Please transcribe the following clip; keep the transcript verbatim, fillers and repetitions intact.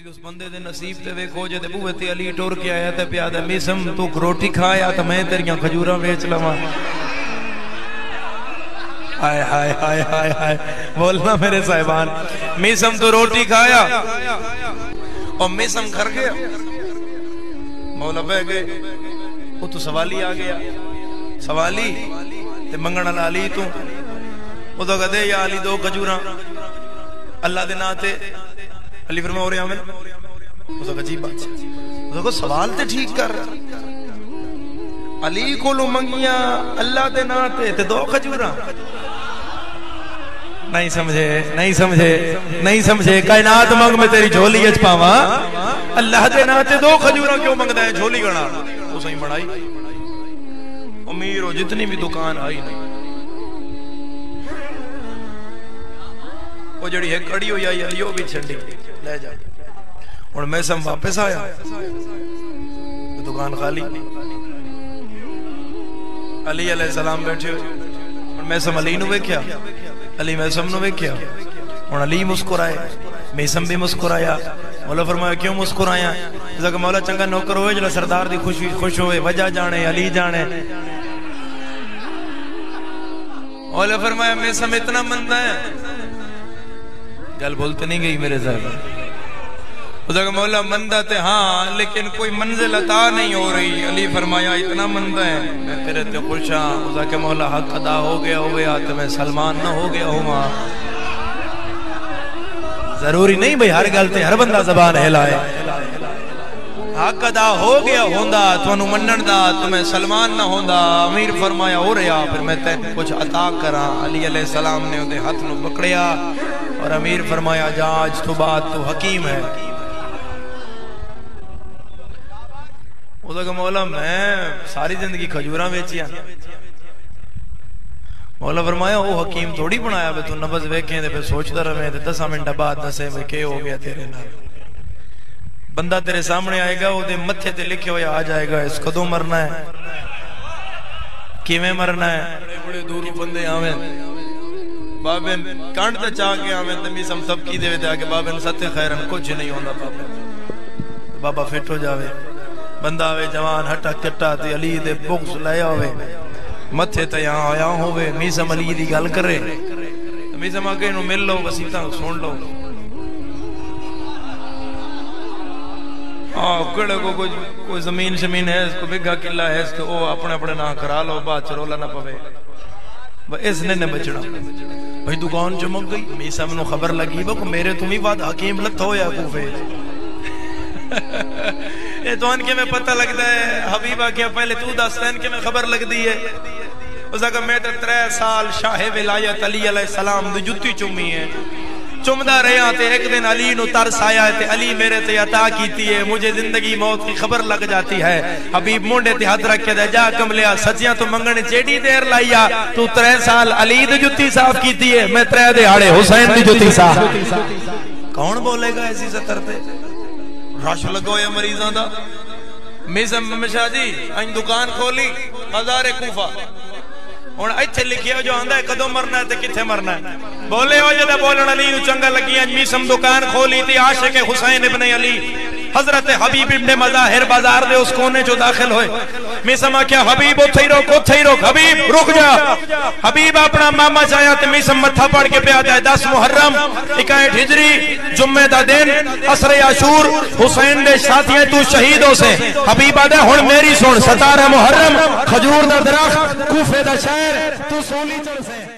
اس بندے دے نصیب تے ویکھو جے تے بوے تے علی ٹور کے آیا تے پیا دے میسم تو روٹی کھایا تے میں تیریاں کھجوراں ویچ لواں ہائے ہائے ہائے ہائے ہائے بولنا میرے صاحبان میسم تو روٹی کھایا اور میسم گھر گیا مولا بہ گئے وہ تو سوالی آ گیا سوالی تے منگن والا علی تو وہ تو کہتے یا علی دو کھجوراں اللہ دے نا تے علی فرما ہو رہے عامل وہ تو عجیب بات وہ تو سوال تے ٹھیک کر علی کو لو منگیاں اللہ دے نا تے تے دو کھجوراں نہیں سمجھے نہیں سمجھے نہیں سمجھے کائنات منگ میں تیری جھولی اچ پاواں اللہ دے نا تے دو کھجوراں کیوں منگدا ہے جھولی گنا وہ صحیح بڑائی امیر ہو جتنی بھی دکان آئی نہیں وہ جڑی ہے کڑی ہوئی آئی علیو بھی چھنڈی لے جا اور میسم واپس آیا دکان خالی علی علیہ السلام بیٹھے ہوئے اور میسم علی نو ویکھیا علی میسم نو ویکھیا اور علی مسکرائے میسم بھی مسکرایا مولا فرمایا کیوں مسکرایا جیسا کہ مولا چنگا نوکر ہوئے جلا سردار دی خوش خوش ہوئے وجہ جانے علی جانے مولا فرمایا میسم اتنا مندہ ہے گل بولتے نہیں گئی میرے صاحب خدا کہ مولا مندہ تے ہاں لیکن کوئی منزل عطا نہیں ہو رہی علی فرمایا اتنا مندہ ہے میں تیرے تے خوش ہاں خدا کہ مولا حق ادا ہو گیا ہو گیا تو میں سلمان نہ ہو گیا ہوں ضروری نہیں بھئی ہر گل تے ہر بندہ زبان ہلائے حق ادا ہو گیا ہوندا تو انہوں منن دا تو میں سلمان نہ ہوندا امیر فرمایا ہو رہا پھر میں تے کچھ عطا کراں علی علیہ السلام نے انہیں ہاتھ نو پکڑیا اور امیر فرمایا جا آج تو بات تو حکیم ہے وہ تو کہ مولا میں ساری زندگی کھجوراں بیچیاں مولا فرمایا وہ حکیم تھوڑی بنایا بے تو نبض ویکھیں دے پہ سوچتا رہے دے دسا منٹہ بعد دسے میں کیا ہو گیا تیرے نال بندہ تیرے سامنے آئے گا وہ دے متھے تے لکھے ہویا آ جائے گا اس کدوں مرنا ہے کیویں مرنا ہے بڑے بڑے دوروں بندے آویں بابن کانٹ تے چاہ کے آویں تمی سم سب کی دے دے آگے بابن ستے خیرن کچھ نہیں ہونا بابن بابا فٹ ہو جاوے بندہ آوے جوان ہٹا کٹا تے علی دے بغض لیا ہوئے متھے تے یہاں آیا ہوئے میسم علی دی گل کرے میسم آگے انہوں مل لو وسیطہ سن لو کڑے کو کوئی زمین شمین ہے اس کو بگھا قلعہ ہے اس کو اپنے اپنے نہ کرا لو بات چرولا نہ پوے اس نے نے بچڑا بھئی دکان چمک گئی میسم نو خبر لگی وہ میرے تمہیں بات حکیم لت ہو یا کوفے یہ تو ان کے میں پتہ لگتا ہے حبیبہ کیا پہلے تو داستین کے میں خبر لگ دی ہے اس کا میں ترے سال شاہ ولایت علی علیہ السلام دی جتی چمی ہے چمدہ رہے آتے ایک دن علی نو ترس آیا ہے علی میرے تے عطا کیتی ہے مجھے زندگی موت کی خبر لگ جاتی ہے حبیب مونڈے تے حد رکھے دے جا کم لیا سچیاں تو منگنے چیڑی دیر لائیا تو ترے سال علی دے جتی صاف کیتی ہے میں ترے دے آڑے حسین دی جتی صاف کون بولے گا ایسی ستر تے رش لگو یا مریضاں دا میسم مشاہ جی ان دکان کھولی ہزار کوفہ اور ایتھے لکھیا جو آندہ ہے کدوں مرنا ہے تے کتھے مرنا ہے بولے ہو جدہ بولن علی نو چنگا لگی ہیں میسم دکان کھولی تھی عاشق حسین ابن علی حضرت حبیب ابن مظاہر بازار دے اس کونے جو داخل ہوئے میسم آکیا حبیب اتھے ہی روک اتھے ہی روک حبیب رک جا حبیب اپنا ماما چاہیا تے میسم متھا پڑھ کے پیادا ہے دس محرم اکائیٹ ہجری جمعہ دا دن عصر عاشور حسین دے ساتھیاں تو شہیدوں سے حبیب آدھے ہن میری سن ستارہ محرم کھجور دا درخت کوفے دا شہر تو سولی چل سے